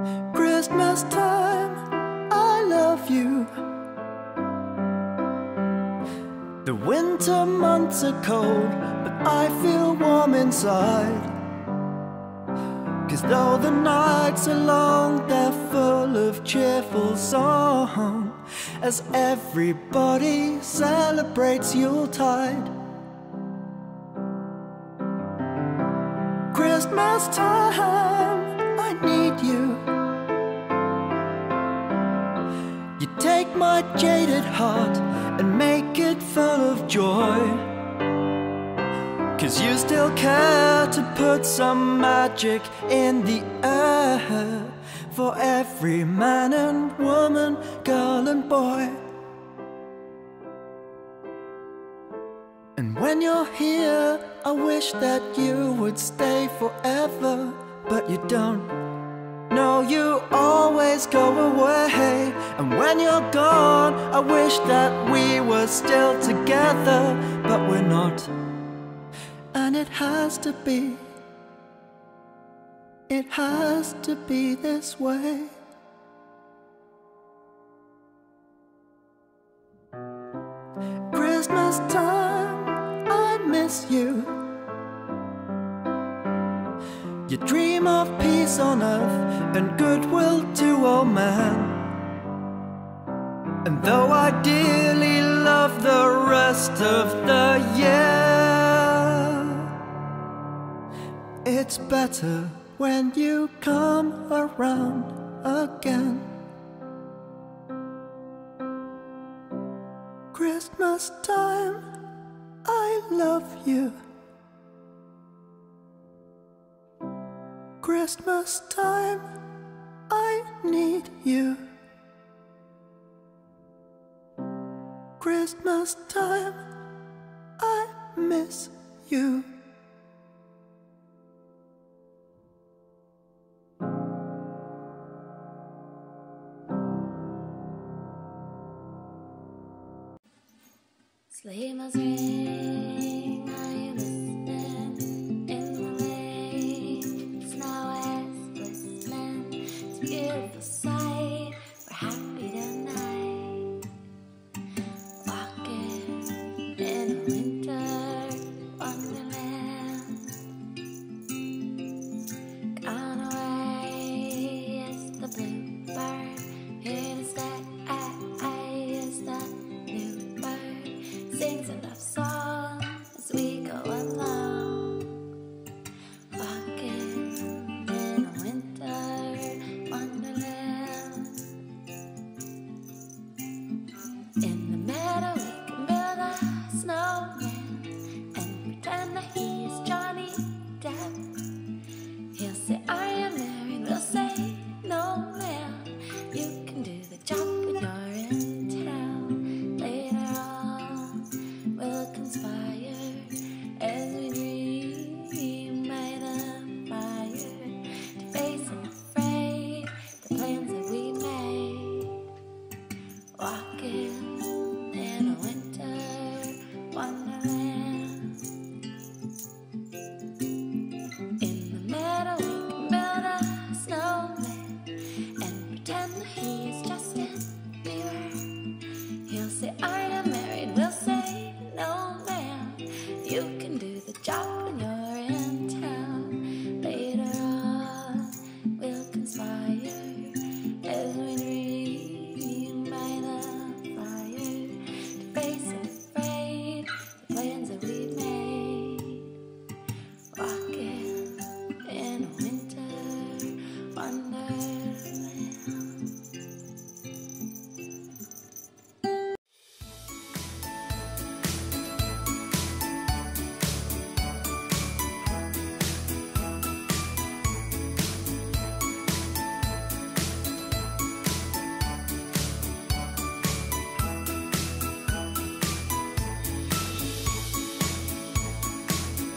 Christmas time, I love you. The winter months are cold, but I feel warm inside. 'Cause though the nights are long, they're full of cheerful song, as everybody celebrates Yuletide. Christmas time, I need you. You take my jaded heart and make it full of joy. 'Cause you still care to put some magic in the air for every man and woman, girl and boy. And when you're here, I wish that you would stay forever, but you don't. No, you always go away. And when you're gone, I wish that we were still together, but we're not. And it has to be this way. Christmas time, I miss you. You dream of peace on earth and goodwill to all men. And though I dearly love the rest of the year, it's better when you come around again. Christmas time, I love you. Christmas time, I need you. Christmas time, I miss you. Sleigh bells ring, are you listening? In the lane, snow is glistening. It's beautiful.